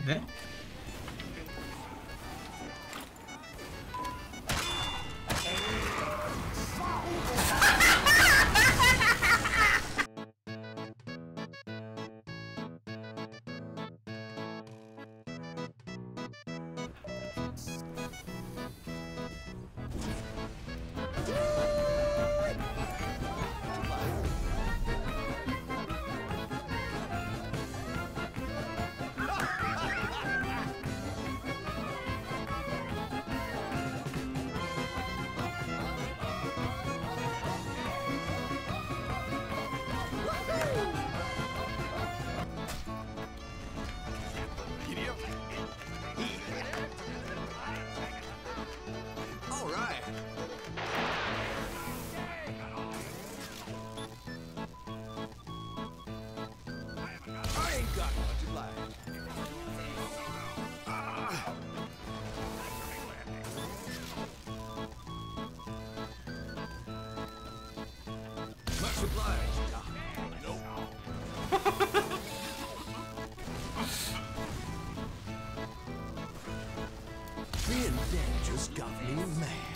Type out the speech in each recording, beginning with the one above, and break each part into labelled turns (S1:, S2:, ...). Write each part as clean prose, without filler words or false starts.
S1: Eh?
S2: Being dead just got me mad.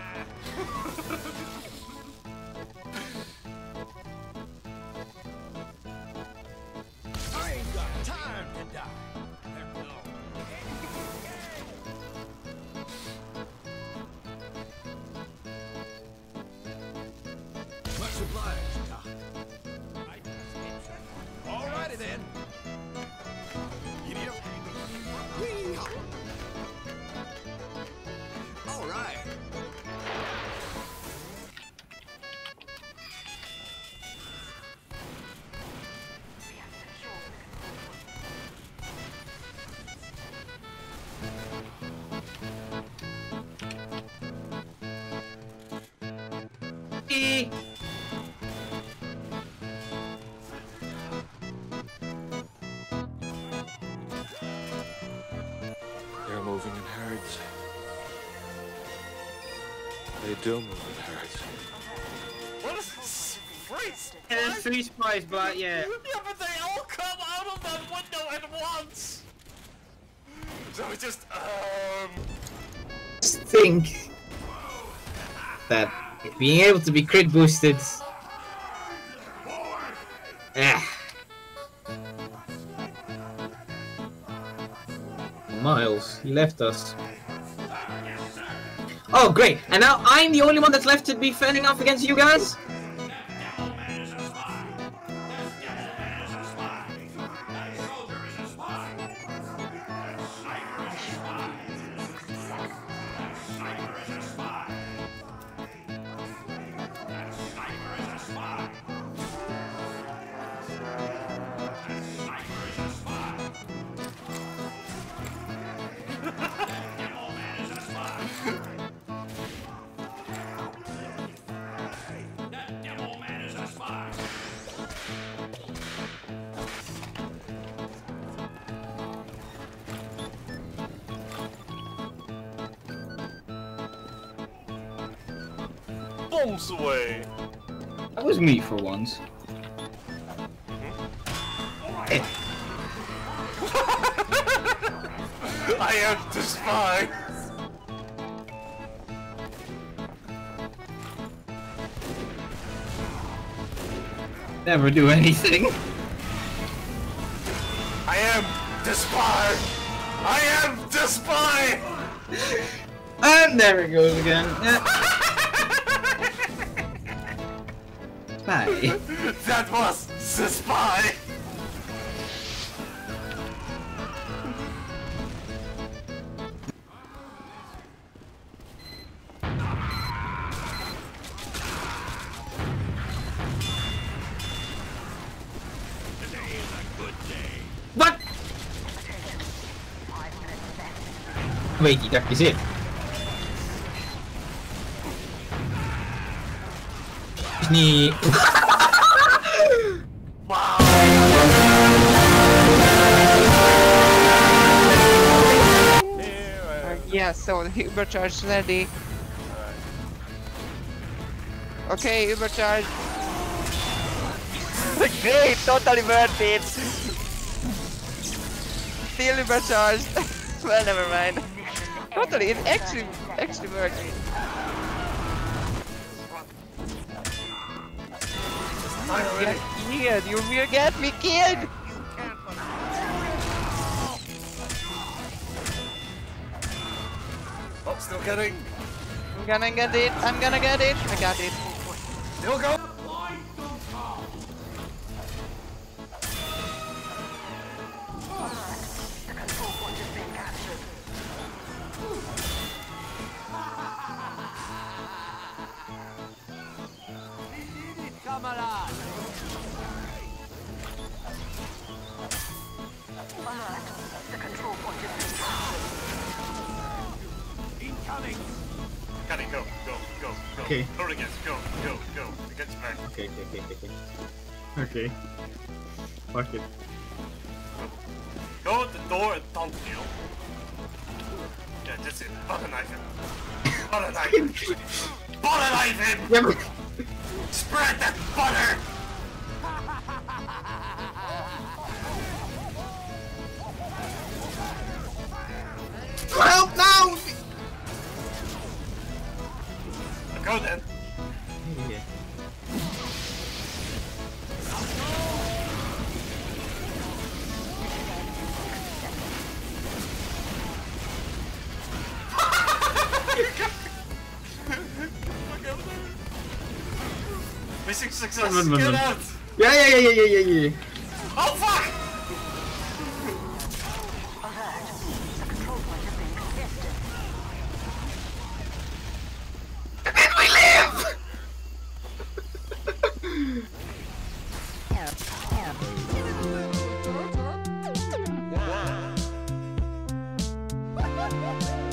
S2: I ain't got time to die. Much obliged, Doc. Alrighty then. Giddy up. Whee-haw. All right.
S3: They're moving in herds. They do move in herds.
S4: What is this? Free spies?
S1: Yeah, there's 3 spies, but yeah.
S4: Yeah, but they all come out of that window at once! So we just
S1: Think that being able to be crit boosted. Miles, he left us. Oh, great! And now I'm the only one that's left to be fending off against you guys?
S4: bombs away.
S1: That was me for once.
S4: I am the spy.
S1: Never do anything.
S4: I am the spy. I am the spy.
S1: And there it goes again. Spy.
S4: That was the spy.
S1: What? Wait, that is it. Sneak.
S5: Yeah, so the Ubercharge ready. Okay, Ubercharge.
S6: Great, totally worth it.
S5: still supercharged. Well, never mind. Totally, it actually worked. Get killed! You will get me killed!
S4: Oh, still getting.
S5: I'm gonna get it. I'm gonna get it. I got it.
S4: Still go.
S2: Come on! Incoming!
S4: Got it, go.
S1: Okay.
S4: Load against, go. Against back.
S1: Okay. Okay. Fuck it.
S4: Go at the door and don't kill. Yeah, that's it. Butter knife him. Butter knife him. Butter knife him!
S1: Yeah, but...
S4: Spread that butter!
S1: Help now!
S4: Go then.
S1: Yeah.
S4: Mission success.
S1: Run.
S4: Get out!
S1: Yeah.
S4: Oh fuck!
S2: Wow.